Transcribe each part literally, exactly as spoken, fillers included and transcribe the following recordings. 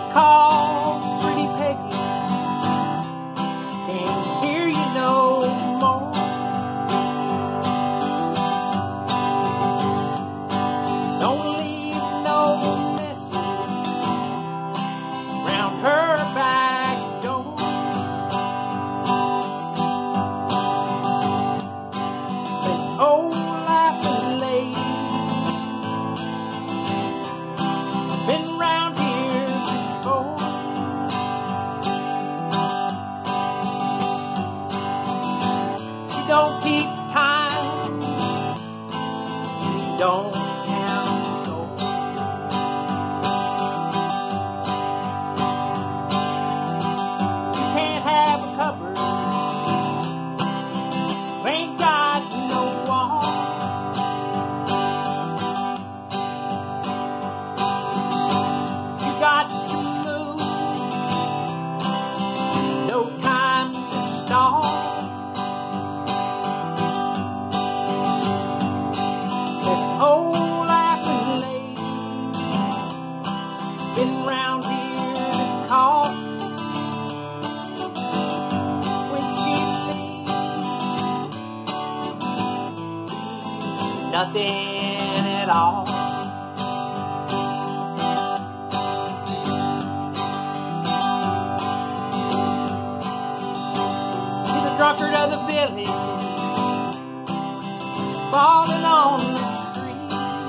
call Pretty Peggy, can't hear you no more. Don't leave no message round her back door. Say, oh, laughing lady, been round here before. She don't keep time, she don't count score. You can't have a cupboard, you ain't got no wall. You got to move, no time to stall. That old laughing lady, been round here to call. When she leaves, nothing at all. You're the drunkard of the village, falling on the street.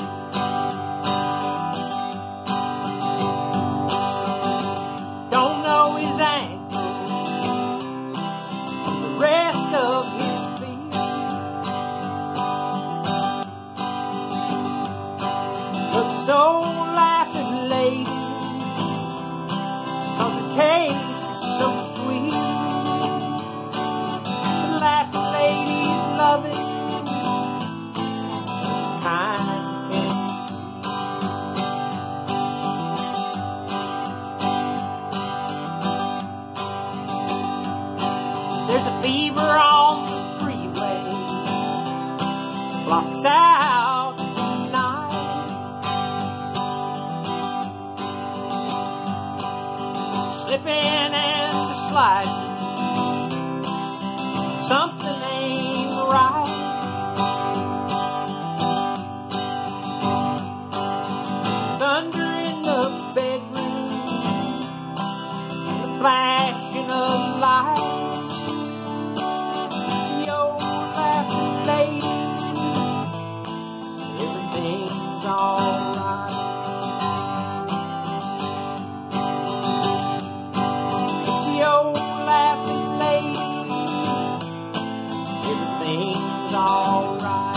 Don't know his ankles from the rest of his feet. But this old laughing lady, cause the taste is so sweet. The laughing lady's loving kind can keep. There's a fever on the freeway, blocks out the night. Slipping and sliding, something ain't right. Thunder in the bedroom, the flashing of lights. The old laughing lady, everything's alright. It's the old laughing lady, everything's alright.